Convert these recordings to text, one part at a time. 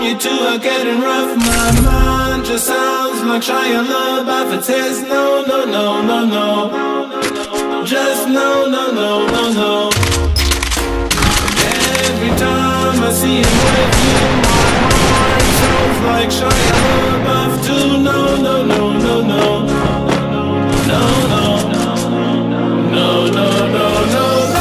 you two are getting rough. My mind just sounds like Shia LaBeouf. It says no, no, no, no, no. Just no, no, no, no, no. Every time I see him with you, my heart sounds like Shia LaBeouf too. No, no, no, no, no. No, no, no, no, no, no, no.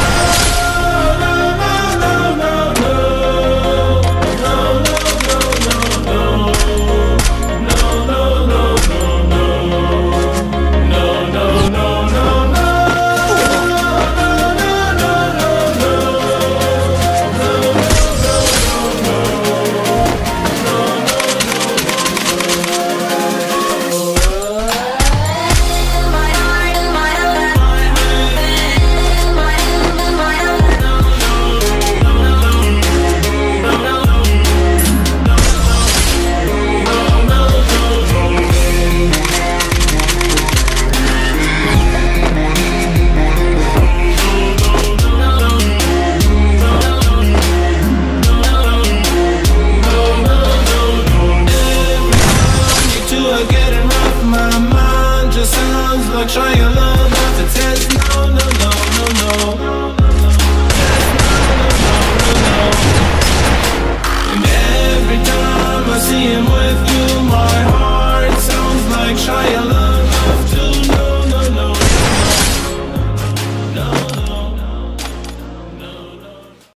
Like Shia LaBeouf, it says no, no, no, no, no. No, no, no, no, no. And every time I see him